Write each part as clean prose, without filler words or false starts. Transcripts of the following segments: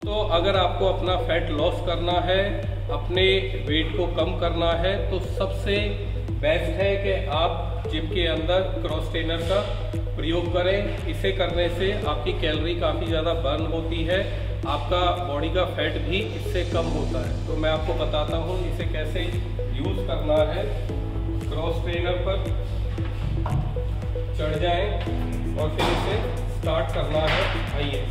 तो अगर आपको अपना फैट लॉस करना है, अपने वेट को कम करना है, तो सबसे बेस्ट है कि आप जिम के अंदर क्रॉस ट्रेनर का प्रयोग करें। इसे करने से आपकी कैलोरी काफ़ी ज़्यादा बर्न होती है, आपका बॉडी का फैट भी इससे कम होता है। तो मैं आपको बताता हूँ इसे कैसे यूज़ करना है। क्रॉस ट्रेनर पर चढ़ जाएं और फिर इसे स्टार्ट करना है। आइए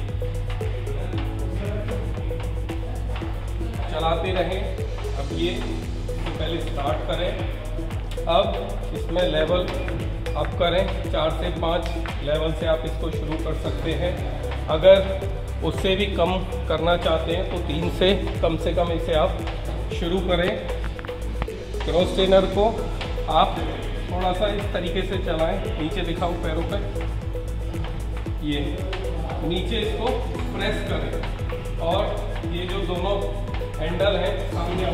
चलाते रहें। अब ये पहले स्टार्ट करें। अब इसमें लेवल अप करें, 4 से 5 लेवल से आप इसको शुरू कर सकते हैं। अगर उससे भी कम करना चाहते हैं तो 3 से कम इसे आप शुरू करें। क्रॉस ट्रेनर को आप थोड़ा सा इस तरीके से चलाएं, नीचे दिखाओ पैरों पर, ये नीचे इसको प्रेस करें और ये जो दोनों हैंडल है सामने,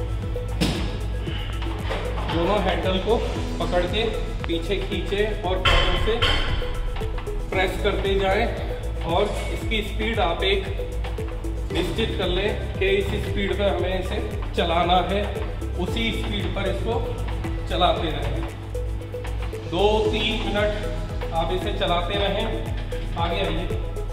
दोनों हैंडल को पकड़ के पीछे खींचे और पैरों से प्रेस करते जाएं। और इसकी स्पीड आप एक निश्चित कर लें कि इस स्पीड पर हमें इसे चलाना है, उसी स्पीड पर इसको चलाते रहें। 2-3 मिनट आप इसे चलाते रहें। आगे आइए।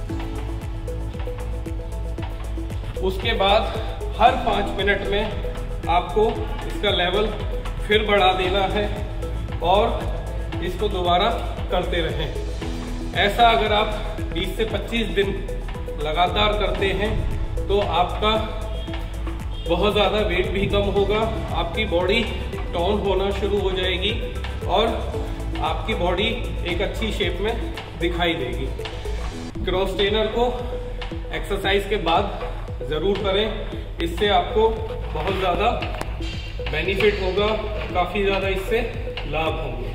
उसके बाद हर 5 मिनट में आपको इसका लेवल फिर बढ़ा देना है और इसको दोबारा करते रहें। ऐसा अगर आप 20 से 25 दिन लगातार करते हैं तो आपका बहुत ज़्यादा वेट भी कम होगा, आपकी बॉडी टोन होना शुरू हो जाएगी और आपकी बॉडी एक अच्छी शेप में दिखाई देगी। क्रॉस ट्रेनर को एक्सरसाइज के बाद ज़रूर करें, इससे आपको बहुत ज़्यादा बेनिफिट होगा, काफ़ी ज़्यादा इससे लाभ होंगे।